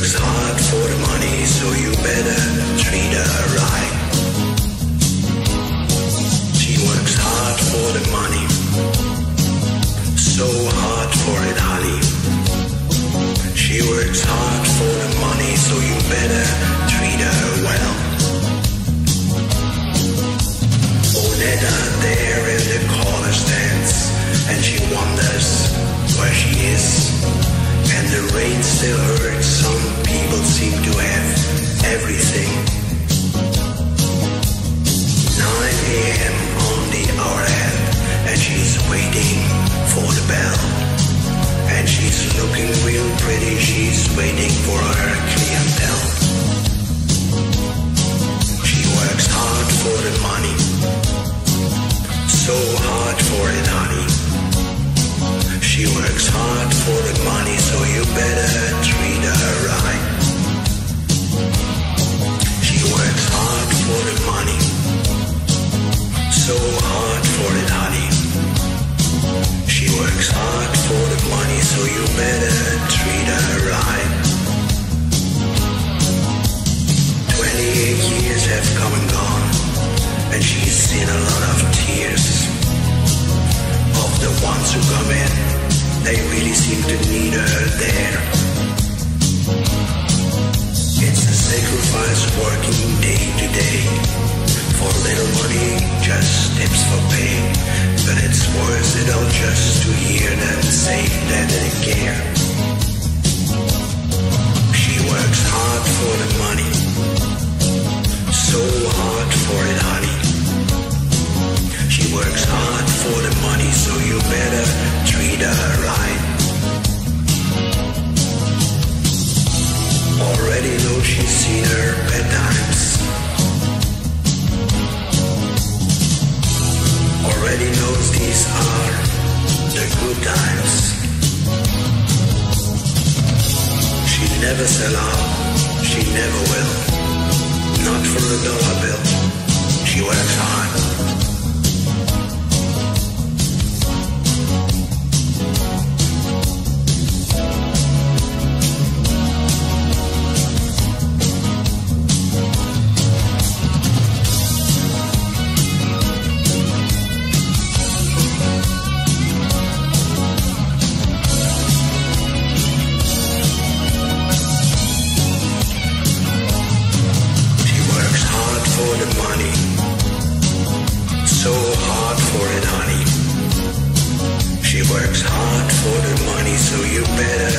works hard for the money, so you better treat her right. She works hard for the money, so hard for it, honey. She works hard for the money, so you better treat her well. Onetta there in the corner stands, and she wonders where she is. And the rain still hurts, some people seem to have everything. 9 a.m. on the hour hand, and she's waiting for the bell. And she's looking real pretty, she's waiting for her clientele. She works hard for the money, so hard for it, honey. She works hard for the money, so you better treat her right. She works hard for the money, so hard for it, honey. She works hard for the money, so you better treat her right. 28 years have come and gone, and she's seen a lot of tears. Of the ones who come in, they really seem to need her there. It's a sacrifice working day to day, for little money, just tips for pay. But it's worth it all just to hear them say that they care. She works hard for the money, so hard for it, honey. She works hard for the money, so you better treat her right. Already know she's seen her bad times. Already knows these are the good times. She never sell out, she never will. Not for a dollar bill, she works hard. Works hard for the money, so you better